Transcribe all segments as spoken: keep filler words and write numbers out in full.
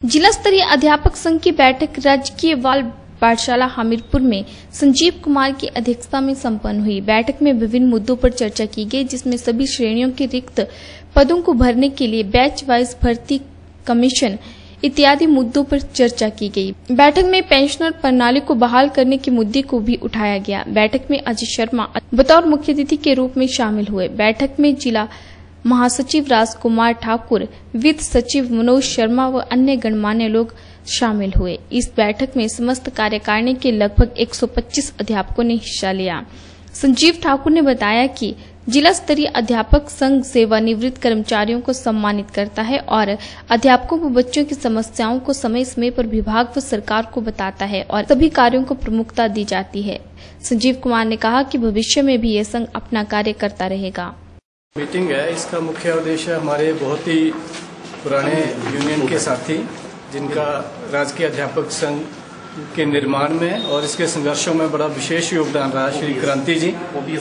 जिला स्तरीय अध्यापक संघ की बैठक राजकीय बाल पाठशाला हमीरपुर में संजीव कुमार की अध्यक्षता में संपन्न हुई। बैठक में विभिन्न मुद्दों पर चर्चा की गई, जिसमें सभी श्रेणियों के रिक्त पदों को भरने के लिए बैच वाइज भर्ती कमीशन इत्यादि मुद्दों पर चर्चा की गई। बैठक में पेंशनर प्रणाली को बहाल करने के मुद्दे को भी उठाया गया। बैठक में अजय शर्मा बतौर मुख्य अतिथि के रूप में शामिल हुए। बैठक में जिला महासचिव राजकुमार ठाकुर, वित्त सचिव मनोज शर्मा व अन्य गणमान्य लोग शामिल हुए। इस बैठक में समस्त कार्यकारिणी के लगभग एक सौ पच्चीस अध्यापकों ने हिस्सा लिया। संजीव ठाकुर ने बताया कि जिला स्तरीय अध्यापक संघ सेवानिवृत्त कर्मचारियों को सम्मानित करता है और अध्यापकों व बच्चों की समस्याओं को समय समय पर विभाग व सरकार को बताता है और सभी कार्यों को प्रमुखता दी जाती है। संजीव कुमार ने कहा कि भविष्य में भी यह संघ अपना कार्य करता रहेगा। मीटिंग है, इसका मुख्य उद्देश्य हमारे बहुत ही पुराने यूनियन के साथी जिनका राजकीय अध्यापक संघ के निर्माण में और इसके संघर्षों में बड़ा विशेष योगदान रहा, श्री क्रांति जी,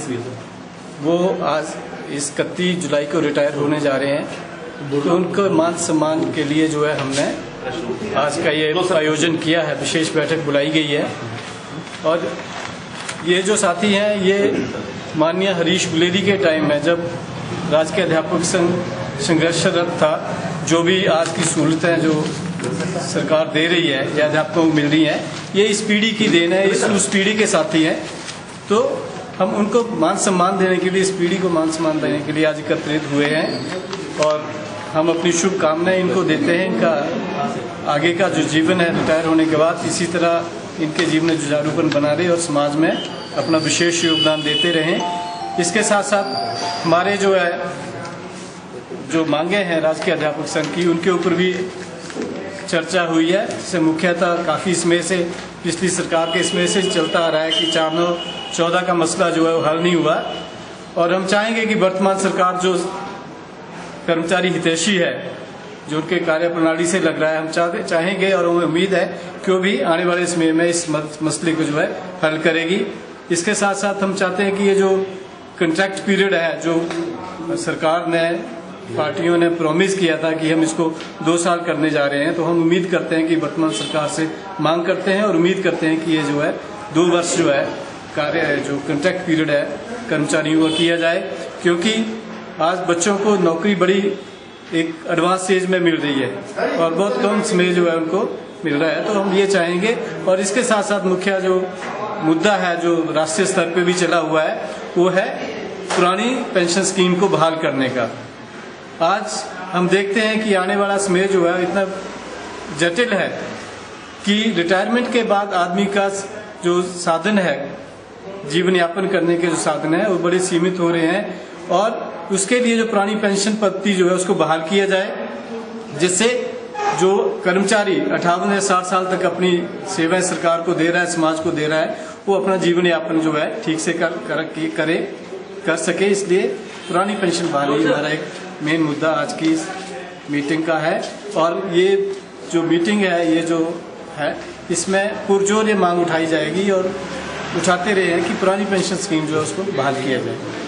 वो आज इस इकतीस जुलाई को रिटायर होने जा रहे हैं। तो उनको मान सम्मान के लिए जो है हमने आज का ये आयोजन किया है, विशेष बैठक बुलाई गई है। और ये जो साथी हैं, ये माननीय हरीश गुलेरी के टाइम में जब राजकीय अध्यापक संघ संघर्षरत था, जो भी आज की सहूलतें जो सरकार दे रही है या अध्यापकों को मिल रही है, ये इस पीढ़ी की देन है, इस उस पीढ़ी के साथी हैं। तो हम उनको मान सम्मान देने के लिए, इस पीढ़ी को मान सम्मान देने के लिए आज एकत्रित हुए हैं और हम अपनी शुभकामनाएं इनको देते हैं। इनका आगे का जो जीवन है रिटायर होने के बाद, इसी तरह इनके जीवन में जुझारूपन बना रहे और समाज में अपना विशेष योगदान देते रहें। इसके साथ साथ हमारे जो है जो मांगे हैं राजकीय अध्यापक संघ की, उनके ऊपर भी चर्चा हुई है। इससे मुख्यतः काफ़ी इसमें से पिछली सरकार के इसमें से चलता आ रहा है कि चार नौ चौदह का मसला जो है वो हल नहीं हुआ और हम चाहेंगे कि वर्तमान सरकार जो कर्मचारी हितैषी है, जो उनके कार्य प्रणाली से लग रहा है, हम चाहते चाहेंगे और हमें उम्मीद है कि वो भी आने वाले समय में इस मसले को जो है हल करेगी। इसके साथ साथ हम चाहते हैं कि ये जो कंट्रैक्ट पीरियड है, जो सरकार ने पार्टियों ने प्रॉमिस किया था कि हम इसको दो साल करने जा रहे हैं, तो हम उम्मीद करते हैं कि वर्तमान सरकार से मांग करते हैं और उम्मीद करते हैं कि ये जो है दो वर्ष जो है कार्य है, जो कंट्रैक्ट पीरियड है कर्मचारियों को किया जाए, क्योंकि आज बच्चों को नौकरी बड़ी एक एडवांस स्टेज में मिल रही है और बहुत कम समय जो है उनको मिल रहा है। तो हम ये चाहेंगे। और इसके साथ साथ मुख्य जो मुद्दा है जो राष्ट्रीय स्तर पे भी चला हुआ है, वो है पुरानी पेंशन स्कीम को बहाल करने का। आज हम देखते हैं कि आने वाला समय जो है इतना जटिल है कि रिटायरमेंट के बाद आदमी का जो साधन है, जीवन यापन करने के जो साधन है, वो बड़े सीमित हो रहे हैं और उसके लिए जो पुरानी पेंशन पद्धति जो है उसको बहाल किया जाए, जिससे जो कर्मचारी अट्ठावन या साठ साल तक अपनी सेवाएं सरकार को दे रहा है, समाज को दे रहा है, वो अपना जीवन यापन जो है ठीक से कर, कर, करे कर सके। इसलिए पुरानी पेंशन बहाली हमारा एक मेन मुद्दा आज की मीटिंग का है। और ये जो मीटिंग है, ये जो है, इसमें पुरजोर ये मांग उठाई जाएगी और उठाते रहे हैं कि पुरानी पेंशन स्कीम जो है उसको बहाल किया जाए।